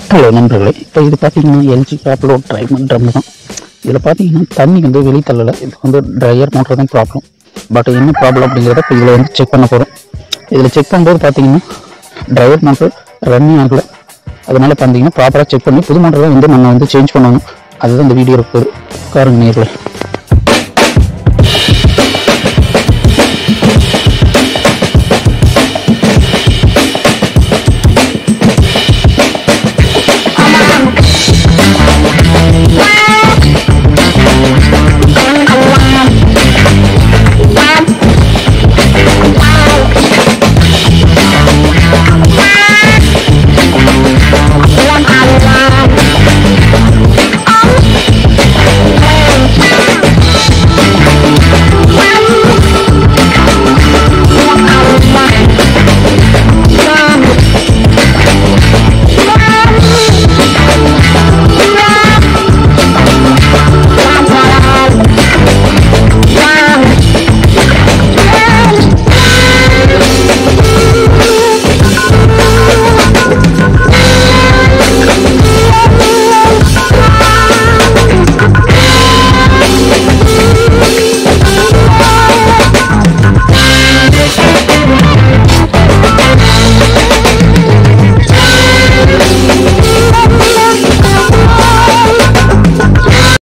Hello நண்பர்களே, இப்போ இது பார்த்தீங்கன்னா எல்ஜி அப்லோட் ட்ரை பண்ணுறது தான். இதில் பார்த்தீங்கன்னா தண்ணி வந்து வெளியே தள்ளலை. இது வந்து ட்ரையர் மோட்டர் தான் ப்ராப்ளம். பட் என்ன ப்ராப்ளம் அப்படிங்கிறத இப்போ இதில் வந்து செக் பண்ண போகிறோம். இதில் செக் பண்ணும்போது பார்த்தீங்கன்னா ட்ரையர் மோட்டர் ரன்னிங் ஆகலை. அதனால் பார்த்தீங்கன்னா ப்ராப்பராக செக் பண்ணி புது மோட்டரை வந்து நம்ம வந்து சேஞ்ச் பண்ணணும். அதுதான் இந்த வீடியோ இருக்குது. பாருங்க நேரில்.